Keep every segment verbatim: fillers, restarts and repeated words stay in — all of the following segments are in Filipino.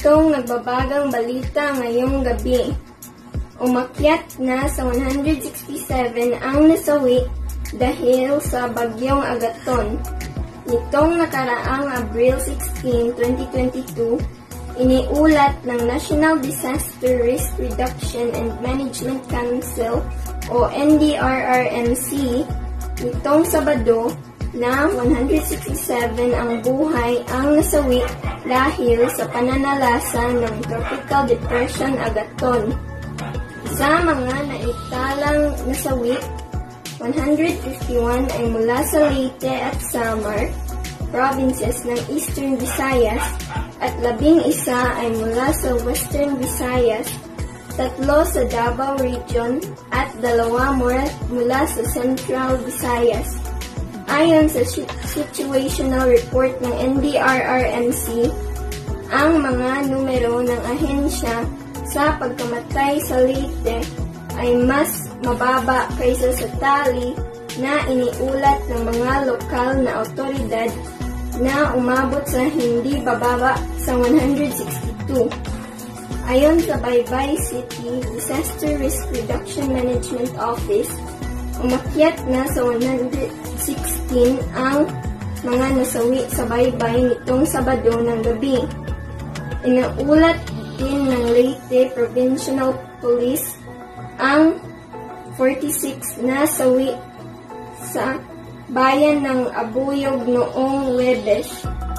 Itong nagbabagang balita ngayong gabi. Umakyat na sa one hundred sixty-seven ang nasawi dahil sa bagyong Agaton. Nitong nakaraang Abril sixteen, twenty twenty-two, iniulat ng National Disaster Risk Reduction and Management Council o N D R R M C nitong Sabado na one hundred sixty-seven ang buhay ang nasawi dahil sa pananalasa ng Tropical Depression Agaton. Sa mga naitalang nasawi, one hundred fifty-one ay mula sa Leyte at Samar, provinces ng Eastern Visayas, at labing isa ay mula sa Western Visayas, tatlo sa Davao Region, at dalawa mula sa Central Visayas. Ayon sa situational report ng N D R R M C, ang mga numero ng ahensya sa pagkamatay sa Leyte ay mas mababa kaysa sa tali na iniulat ng mga lokal na otoridad na umabot sa hindi bababa sa one hundred sixty-two. Ayon sa Baybay City Disaster Risk Reduction Management Office, umakyat na sa one hundred sixteen ang mga nasawi sa Baybay nitong Sabado ng gabi. Inaulat din ng Leyte Provincial Police ang forty-six na sawi sa bayan ng Abuyog noong Huwebes.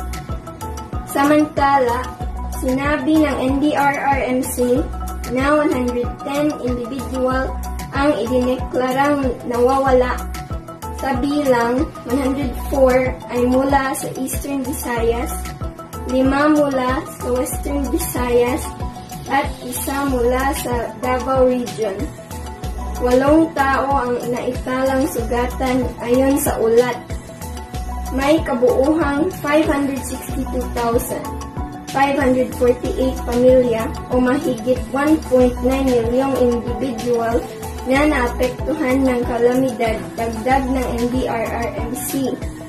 Samantala, sinabi ng N D R R M C na one hundred ten individual ang idineklarang nawawala. Sa bilang, one hundred four ay mula sa Eastern Visayas, lima mula sa Western Visayas, at isa mula sa Davao Region. Walong tao ang naitalang sugatan ayon sa ulat. May kabuuhang five hundred sixty-two thousand five hundred forty-eight pamilya o mahigit one point nine milyong individual na naapektuhan ng kalamidad, dagdag ng N D R R M C.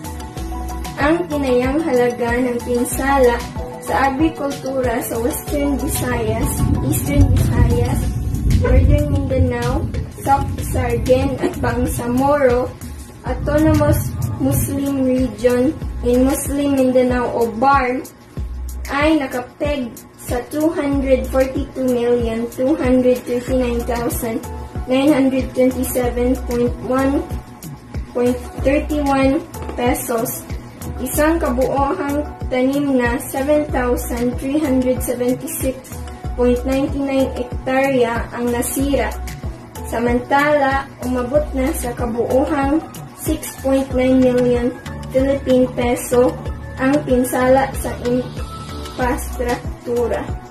Ang tinayang halaga ng pinsala sa agrikultura sa Western Visayas, Eastern Visayas, Northern Mindanao, South Sargen at Bangsamoro Autonomous Muslim Region in Muslim Mindanao o B A R M ay nakapeg sa two hundred forty-two million two hundred thirty-nine thousand nine hundred twenty-seven point one point three one pesos. Isang kabuohang tanim na seven thousand three hundred seventy-six point nine nine hektarya ang nasira. Samantala, umabot na sa kabuohang six point nine million Philippine peso ang pinsala sa infrastruktura.